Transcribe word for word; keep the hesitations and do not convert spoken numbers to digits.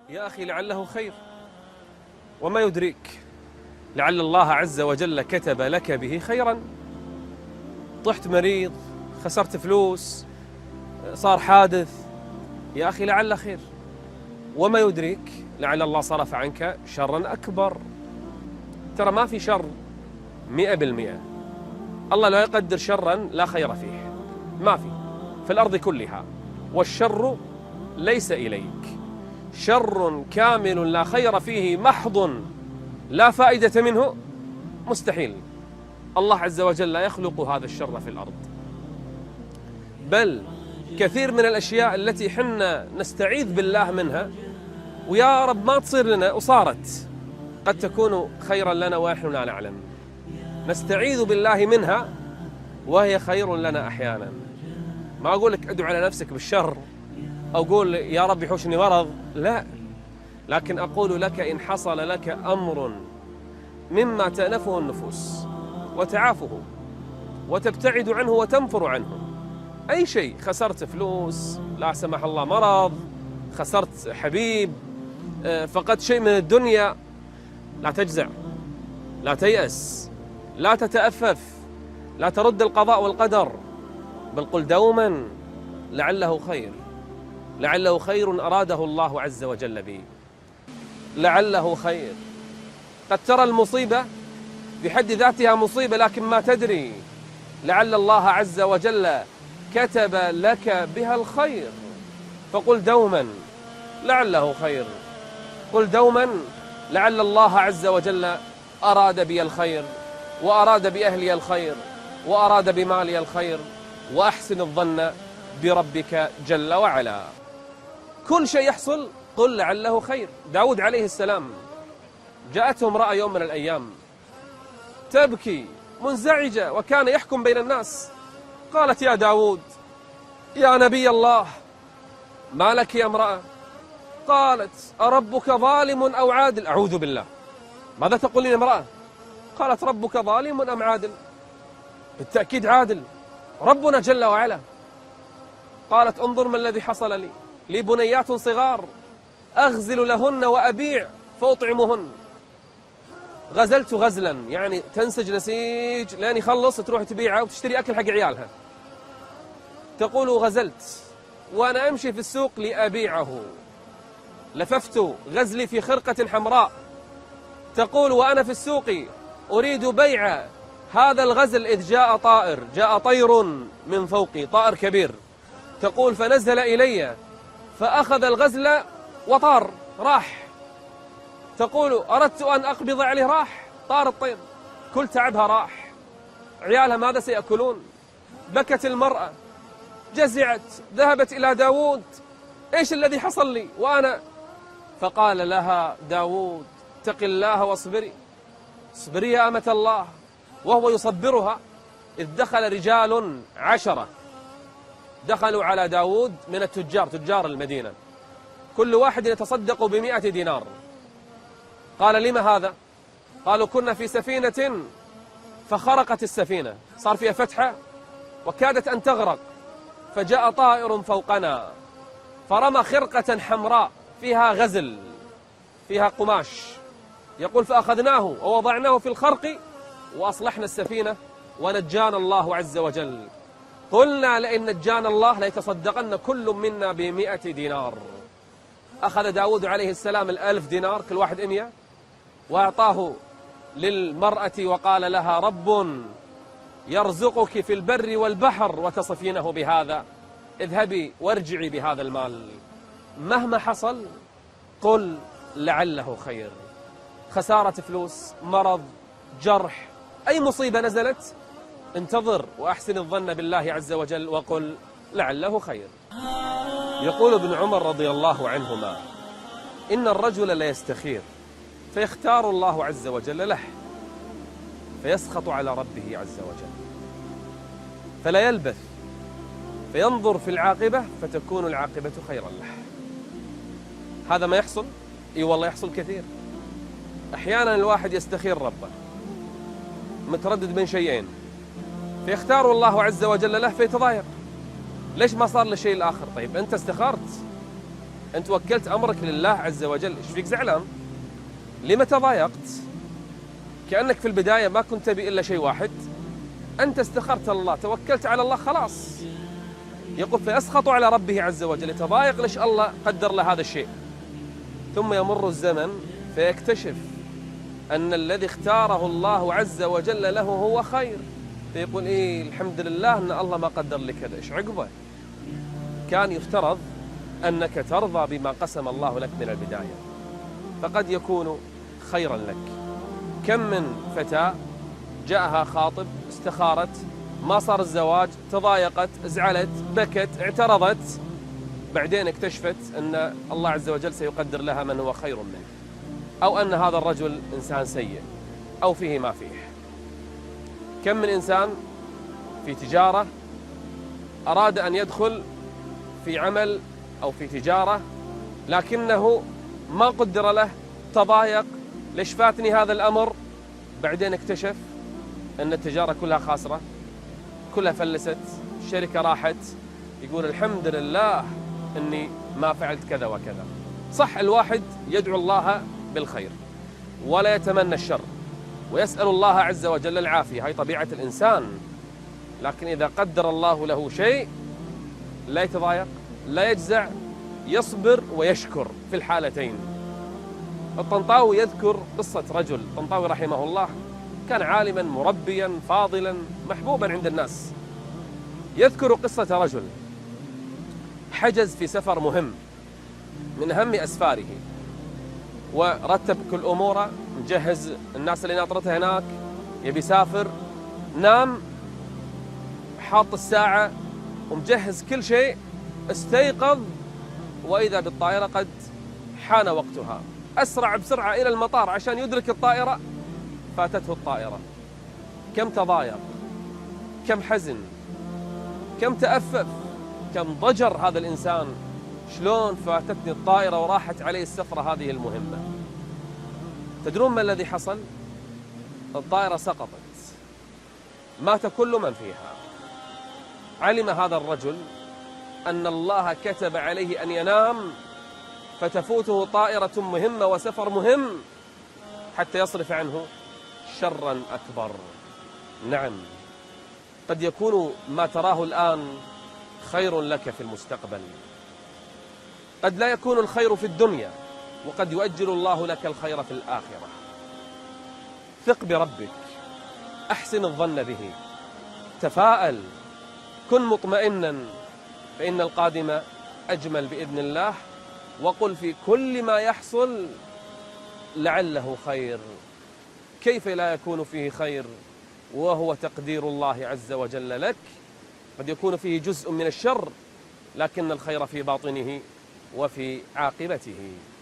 يا أخي لعله خير، وما يدريك لعل الله عز وجل كتب لك به خيرا. طحت مريض، خسرت فلوس، صار حادث، يا أخي لعل خير، وما يدريك لعل الله صرف عنك شرا أكبر. ترى ما في شر مئة بالمئة، الله لا يقدر شرا لا خير فيه، ما في في الأرض كلها، والشر ليس إليك. شر كامل لا خير فيه محض لا فائدة منه مستحيل. الله عز وجل لا يخلق هذا الشر في الأرض، بل كثير من الأشياء التي حنا نستعيذ بالله منها ويا رب ما تصير لنا وصارت قد تكون خيرا لنا ونحن لا نعلم. نستعيذ بالله منها وهي خير لنا أحيانا. ما أقول لك ادعو على نفسك بالشر أو قول يا رب يحوشني مرض، لا، لكن أقول لك إن حصل لك أمر مما تأنفه النفوس وتعافه وتبتعد عنه وتنفر عنه، أي شيء، خسرت فلوس، لا سمح الله مرض، خسرت حبيب، فقدت شيء من الدنيا، لا تجزع، لا تيأس، لا تتأفف، لا ترد القضاء والقدر، بل قل دوما لعله خير، لعله خير أراده الله عز وجل بي، لعله خير. قد ترى المصيبة بحد ذاتها مصيبة لكن ما تدري لعل الله عز وجل كتب لك بها الخير، فقل دوما لعله خير، قل دوما لعل الله عز وجل أراد بي الخير، وأراد بأهلي الخير، وأراد بمالي الخير، وأحسن الظن بربك جل وعلا. كل شيء يحصل قل لعله خير. داود عليه السلام جاءته امرأة يوم من الأيام تبكي منزعجة وكان يحكم بين الناس، قالت يا داود يا نبي الله ما لك يا امرأة؟ قالت أربك ظالم أو عادل؟ أعوذ بالله، ماذا تقولين امرأة؟ قالت ربك ظالم أم عادل؟ بالتأكيد عادل، ربنا جل وعلا. قالت انظر ما الذي حصل لي، لي بنيات صغار أغزل لهن وأبيع فأطعمهن. غزلت غزلا يعني تنسج نسيج لين يخلص تروح تبيعه وتشتري أكل حق عيالها. تقول غزلت وأنا أمشي في السوق لأبيعه، لففت غزلي في خرقة حمراء. تقول وأنا في السوق أريد بيع هذا الغزل إذ جاء طائر، جاء طير من فوقي، طائر كبير. تقول فنزل إلي فأخذ الغزل وطار راح. تقول أردت أن أقبض عليه راح، طار الطير، كل تعبها راح. عيالها ماذا سيأكلون؟ بكت المرأة، جزعت، ذهبت إلى داود، إيش الذي حصل لي وأنا؟ فقال لها داود اتق الله واصبري، اصبري يا أمة الله. وهو يصبرها إذ دخل رجال عشرة دخلوا على داود من التجار، تجار المدينة، كل واحد يتصدق بمئة دينار. قال لما هذا؟ قالوا كنا في سفينة فخرقت السفينة، صار فيها فتحة وكادت أن تغرق، فجاء طائر فوقنا فرمى خرقة حمراء فيها غزل، فيها قماش. يقول فأخذناه ووضعناه في الخرق وأصلحنا السفينة ونجانا الله عز وجل. قلنا لئن نجانا الله ليتصدقن كل منا بمئة دينار. أخذ داود عليه السلام الألف دينار كل واحد مئة وأعطاه للمرأة وقال لها رب يرزقك في البر والبحر وتصفينه بهذا، اذهبي وارجعي بهذا المال. مهما حصل قل لعله خير. خسارة فلوس، مرض، جرح، أي مصيبة نزلت انتظر وأحسن الظن بالله عز وجل وقل لعله خير. يقول ابن عمر رضي الله عنهما إن الرجل ليستخير فيختار الله عز وجل له فيسخط على ربه عز وجل، فلا يلبث فينظر في العاقبة فتكون العاقبة خيرا له. هذا ما يحصل؟ اي والله يحصل كثير. أحيانا الواحد يستخير ربه متردد بين شيئين فيختار الله عز وجل له فيتضايق، ليش ما صار لشيء الآخر؟ طيب أنت استخرت أنت وكلت أمرك لله عز وجل، إيش فيك زعلان؟ لما تضايقت؟ كأنك في البداية ما كنت تبي إلا شيء واحد، أنت استخرت الله، توكلت على الله، خلاص. يقول فيسخط على ربه عز وجل، يتضايق ليش الله قدر له هذا الشيء. ثم يمر الزمن فيكتشف أن الذي اختاره الله عز وجل له هو خير، فيقول إيه الحمد لله أن الله ما قدر لي كذا. إيش عقبه؟ كان يفترض أنك ترضى بما قسم الله لك من البداية، فقد يكون خيرا لك. كم من فتاة جاءها خاطب، استخارت، ما صار الزواج، تضايقت، زعلت، بكت، اعترضت، بعدين اكتشفت أن الله عز وجل سيقدر لها من هو خير منه، أو أن هذا الرجل إنسان سيء أو فيه ما فيه. كم من إنسان في تجارة أراد أن يدخل في عمل أو في تجارة لكنه ما قدر له، تضايق، ليش فاتني هذا الأمر؟ بعدين اكتشف أن التجارة كلها خاسرة، كلها فلست، الشركة راحت، يقول الحمد لله أني ما فعلت كذا وكذا. صح الواحد يدعو الله بالخير ولا يتمنى الشر ويسأل الله عز وجل العافية، هاي طبيعة الإنسان، لكن إذا قدر الله له شيء لا يتضايق، لا يجزع، يصبر ويشكر في الحالتين. الطنطاوي يذكر قصة رجل، الطنطاوي رحمه الله كان عالما مربيا فاضلا محبوبا عند الناس. يذكر قصة رجل حجز في سفر مهم من أهم أسفاره، ورتب كل أموره، مجهز الناس اللي ناطرته هناك، يبي يسافر، نام، حاط الساعة ومجهز كل شيء، استيقظ وإذا بالطائرة قد حان وقتها. أسرع بسرعة إلى المطار عشان يدرك الطائرة، فاتته الطائرة. كم تضايق، كم حزن، كم تأفف، كم ضجر هذا الإنسان، شلون فاتتني الطائرة وراحت علي السفرة هذه المهمة. تدرون ما الذي حصل؟ الطائرة سقطت، مات كل من فيها. علم هذا الرجل أن الله كتب عليه أن ينام فتفوته طائرة مهمة وسفر مهم حتى يصرف عنه شرا أكبر. نعم، قد يكون ما تراه الآن خير لك في المستقبل، قد لا يكون الخير في الدنيا، وقد يؤجل الله لك الخير في الآخرة. ثق بربك، أحسن الظن به، تفاءل، كن مطمئنا، فإن القادم أجمل بإذن الله. وقل في كل ما يحصل لعله خير. كيف لا يكون فيه خير وهو تقدير الله عز وجل لك؟ قد يكون فيه جزء من الشر، لكن الخير في باطنه وفي عاقبته.